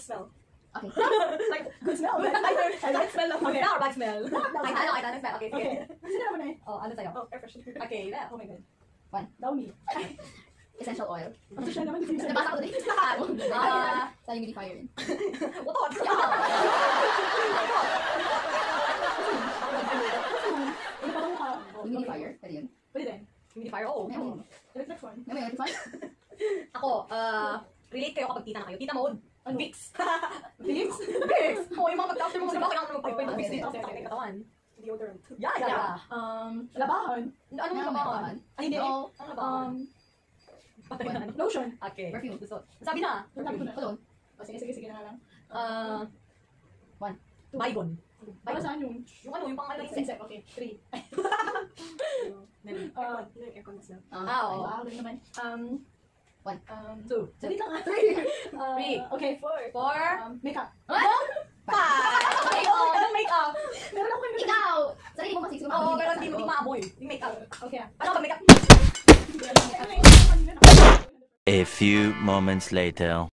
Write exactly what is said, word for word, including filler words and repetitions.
smell. Okay. Like, good smell. Either light smell lang. Okay, or bad smell. Kahit ano, kahit ano smell. Okay, sige. Sino naman na eh? Oh, ano sa'yo? Oh, air freshener. Okay, yeah. Oh my god. One. Downy. Essential oil. Ito siya naman. Nabasa ko din. Ah, sa humidifier rin. Utot! Ano pa mukha? Humidifier, pwede yun. Pwede din. Humidifier, oo. May mo. Electric fan. May may electric fan? Ako, uh, relate kayo kapag tita na kayo. Tita mode. Ano? Vicks. Vicks? Vicks! Oo, yung mga pag-after mo, diba kailangan mo magpapay ng Vicks dito Okay, sa okay. katawan. Deodorant. Yeah, yeah, yeah. Um, labahan. Ano yung labahan? Ay, hindi. No. Ano labahan? Um, Patay na. lotion. Okay. Perfume. Gusto. Sabi na. Sabi ko na. Cologne. Oh, sige, sige, sige na lang. Uh, One. Baygon. Para saan yun? Yung ano, yung pang ano. Insect. Okay, three. Uh, aircon na. Ah, oo. Wow, ganun naman. Um, One. Um, Two. Sabi lang ah. Three. Uh, Three. Okay, four. Four. Um, makeup. Five. Okay, oh, anong make-up? Meron ako yung Ikaw! Sarili mo kasi siguro. Oo, pero hindi mo maamoy. Yung make-up. Okay ah. Ano ba make-up? A few moments later.